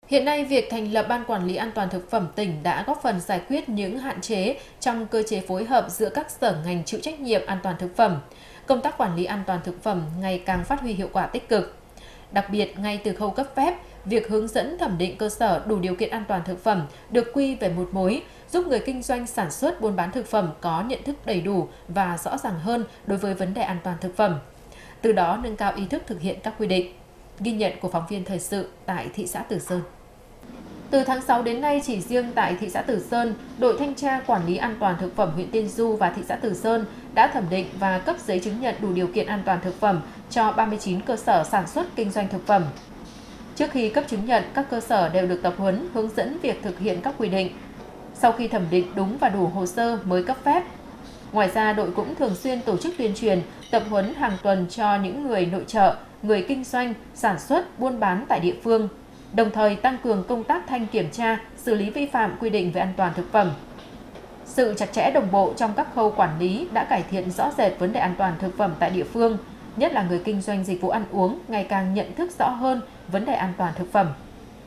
Hiện nay, việc thành lập Ban Quản lý An toàn thực phẩm tỉnh đã góp phần giải quyết những hạn chế trong cơ chế phối hợp giữa các sở ngành chịu trách nhiệm an toàn thực phẩm. Công tác quản lý an toàn thực phẩm ngày càng phát huy hiệu quả tích cực. Đặc biệt, ngay từ khâu cấp phép, việc hướng dẫn thẩm định cơ sở đủ điều kiện an toàn thực phẩm được quy về một mối, giúp người kinh doanh sản xuất buôn bán thực phẩm có nhận thức đầy đủ và rõ ràng hơn đối với vấn đề an toàn thực phẩm. Từ đó nâng cao ý thức thực hiện các quy định. Ghi nhận của phóng viên thời sự tại thị xã Từ Sơn. Từ tháng 6 đến nay, chỉ riêng tại thị xã Từ Sơn, đội thanh tra quản lý an toàn thực phẩm huyện Tiên Du và thị xã Từ Sơn đã thẩm định và cấp giấy chứng nhận đủ điều kiện an toàn thực phẩm cho 39 cơ sở sản xuất kinh doanh thực phẩm. Trước khi cấp chứng nhận, các cơ sở đều được tập huấn hướng dẫn việc thực hiện các quy định. Sau khi thẩm định đúng và đủ hồ sơ mới cấp phép. Ngoài ra, đội cũng thường xuyên tổ chức tuyên truyền, tập huấn hàng tuần cho những người nội trợ, người kinh doanh, sản xuất, buôn bán tại địa phương, đồng thời tăng cường công tác thanh kiểm tra, xử lý vi phạm quy định về an toàn thực phẩm. Sự chặt chẽ đồng bộ trong các khâu quản lý đã cải thiện rõ rệt vấn đề an toàn thực phẩm tại địa phương, nhất là người kinh doanh dịch vụ ăn uống ngày càng nhận thức rõ hơn vấn đề an toàn thực phẩm.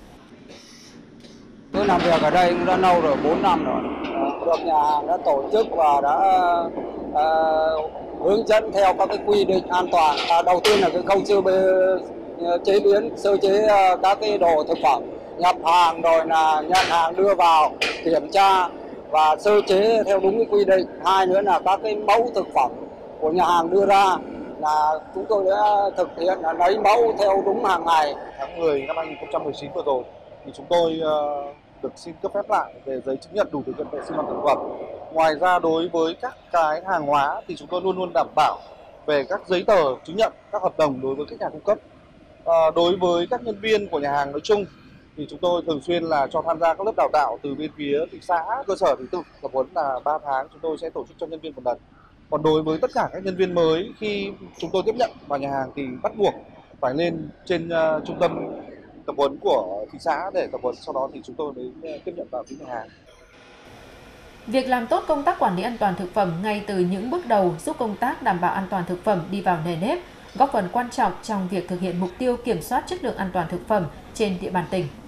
Tôi làm việc ở đây cũng đã lâu rồi, 4 năm rồi. Được nhà hàng đã tổ chức và đã hướng dẫn theo các cái quy định an toàn. Đầu tiên là cái khâu chế biến, sơ chế các cái đồ thực phẩm, nhập hàng rồi là nhận hàng đưa vào kiểm tra và sơ chế theo đúng cái quy định. Hai nữa là các cái mẫu thực phẩm của nhà hàng đưa ra là chúng tôi đã thực hiện là lấy mẫu theo đúng hàng ngày. Tháng 10 năm 2019 vừa rồi thì chúng tôi được xin cấp phép lại về giấy chứng nhận đủ điều kiện vệ sinh an toàn thực phẩm. Ngoài ra đối với các cái hàng hóa thì chúng tôi luôn luôn đảm bảo về các giấy tờ chứng nhận, các hợp đồng đối với các nhà cung cấp. Đối với các nhân viên của nhà hàng nói chung thì chúng tôi thường xuyên là cho tham gia các lớp đào tạo từ bên phía thị xã, cơ sở thì tự tập huấn là 3 tháng chúng tôi sẽ tổ chức cho nhân viên một lần. Còn đối với tất cả các nhân viên mới khi chúng tôi tiếp nhận vào nhà hàng thì bắt buộc phải lên trên trung tâm tập huấn của thị xã để tập huấn, sau đó thì chúng tôi mới tiếp nhận vào phía nhà hàng. Việc làm tốt công tác quản lý an toàn thực phẩm ngay từ những bước đầu giúp công tác đảm bảo an toàn thực phẩm đi vào nề nếp, góp phần quan trọng trong việc thực hiện mục tiêu kiểm soát chất lượng an toàn thực phẩm trên địa bàn tỉnh.